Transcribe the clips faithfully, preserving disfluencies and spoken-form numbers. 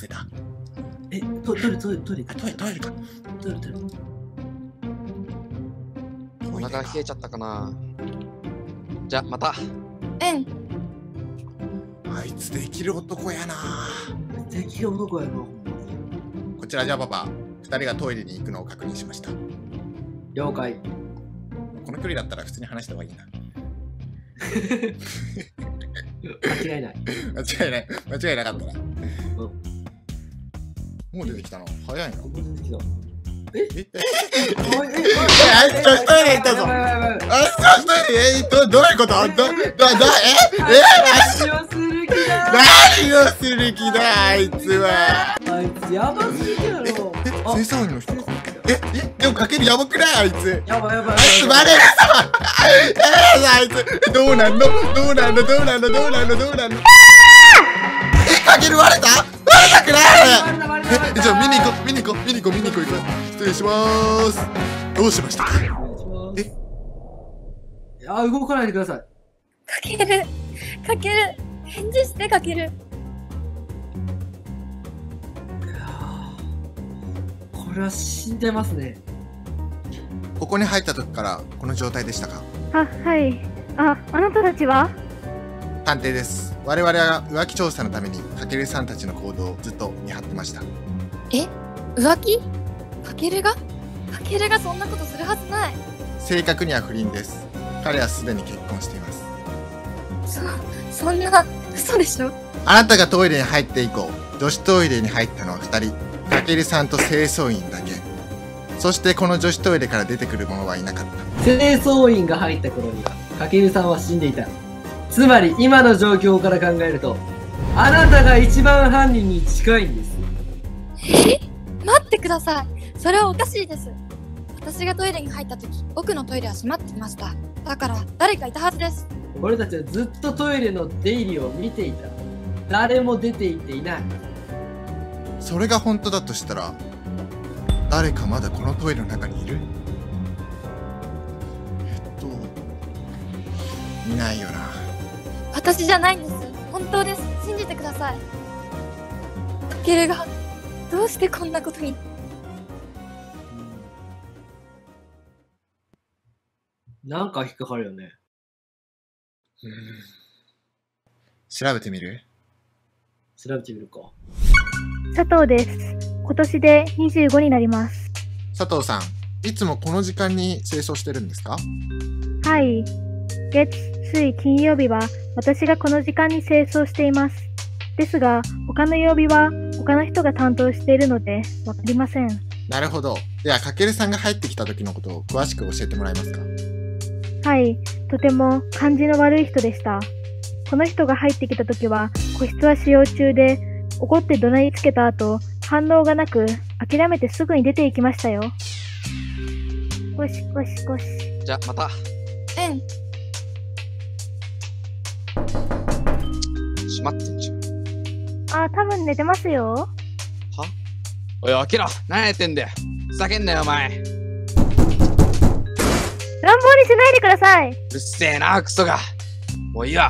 忘れた。 え、トイレ、トイレ、トイレ、 あ、トイレ、トイレか。 トイレ、トイレ。 お腹冷えちゃったかな。じゃ、また。 うん。 あいつできる男やな。 できる男やな。 こちらじゃあパパ、二人がトイレに行くのを確認しました。 了解。 この距離だったら普通に話した方がいいな。 間違いない。 間違いない。間違いなかったな。 うんもう出てきたの早いな。 ここ出てきた。 ええおい、え、 あいつと一人で行ったぞ。 やばいやばいやばいあいつと一人で、え、ど、どういうことど、ど、ど、え、 何をする気だ。 何をする気だ、あいつは。 あいつやばすぎるやろ。 え、清掃員の人か。え、え、でもかけるやばくないあいつ。 やばいやばい。 あいつバレるぞ。えー、あいつ、どうなんのどうなんのどうなんのどうなんのどうなんのえ、かける割れた割れたくないえ、じゃあ見に行こう、見に行こう、見に行こう、見に行こう、行こう。失礼しまーす。どうしましたえあ、動かないでください。 かける。かける。返事してかける。 これは死んでますね。 ここに入った時からこの状態でしたか？ あ、はい。あ、あなたたちは？ 探偵です。我々は浮気調査のためにかけるさんたちの行動をずっと見張ってました。 え浮気かけるがかけるがそんなことするはずない。 正確には不倫です。彼はすでに結婚しています。 そ、そんな、嘘でしょ。 あなたがトイレに入って以降、女子トイレに入ったのはふたり。かけるさんと清掃員だけ。そしてこの女子トイレから出てくる者はいなかった。 清掃員が入った頃には、かけるさんは死んでいた。つまり今の状況から考えると、あなたが一番犯人に近いんです。 え待ってください。それはおかしいです。私がトイレに入った時、奥のトイレは閉まっていました。だから誰かいたはずです。 俺たちはずっとトイレの出入りを見ていた。誰も出て行っていない。 それが本当だとしたら、誰かまだこのトイレの中にいる？えっと、いないよな。 私じゃないんです。本当です。信じてください。かけるが、どうしてこんなことに。 なんか引っかかるよね。 調べてみる？ 調べてみるか。 佐藤です。今年でにじゅうごになります。 佐藤さん、いつもこの時間に清掃してるんですか？ はい。月、水、金曜日は私がこの時間に清掃しています。ですが、他の曜日は他の人が担当しているのでわかりません。 なるほど。では、かけるさんが入ってきた時のことを詳しく教えてもらえますか？ はい。とても感じの悪い人でした。この人が入ってきた時は個室は使用中で、怒って怒鳴りつけた後、反応がなく、諦めてすぐに出て行きましたよ。ゴシゴシゴシ。 じゃ、また。 うん閉まってんじゃん。 あ、多分寝てますよ。 はおい、起きろ。何やってんだよ。ふざけんなよ、お前。う乱暴にしないでください。 るせえな、クソが。もういいわ。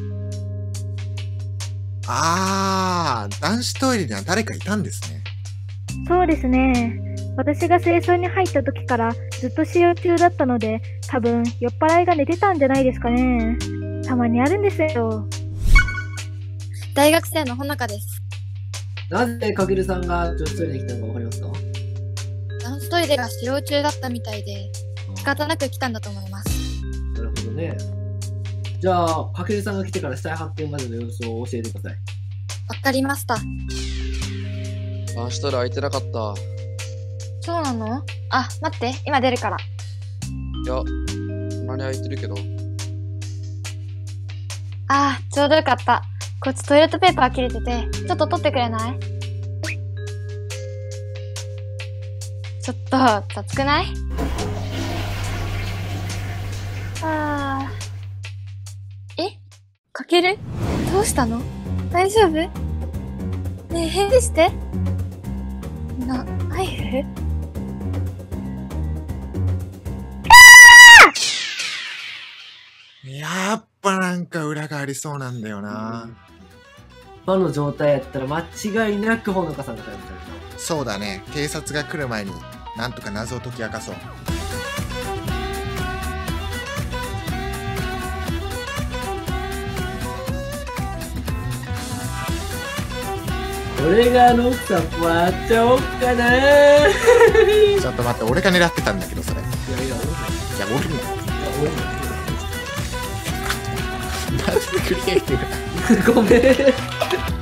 あー、男子トイレには誰かいたんですね。 そうですね。私が清掃に入った時からずっと使用中だったので、多分酔っ払いが寝てたんじゃないですかね。たまにあるんですよ。 大学生のほのかです。 なぜかけるさんが女子トイレに来たのかわかりますか？ 男子トイレが使用中だったみたいで、仕方なく来たんだと思います。 なるほどね。じゃあ、かけるさんが来てから死体発見までの様子を教えてください。 わかりました。 男子トイレ空いてなかった。 そうなの？あ、待って、今出るから。 いや、隣空いてるけど。 あー、ちょうどよかった。こっちトイレットペーパー切れてて、ちょっと取ってくれない？ちょっと、雑くない？あー。え？かける？どうしたの？大丈夫？ねえ、返事して。な、ナイフ？ やっぱなんか裏がありそうなんだよな。 場の状態やったら間違いなくほのかさんが逮捕された。 そうだね。警察が来る前になんとか謎を解き明かそう。 俺があの奥さんもらっちゃおっかな。 ちょっと待って、俺が狙ってたんだけど、それ。いいやいや、 や、俺も。 俺も。 マジでクリエイティブだ。 ごめん。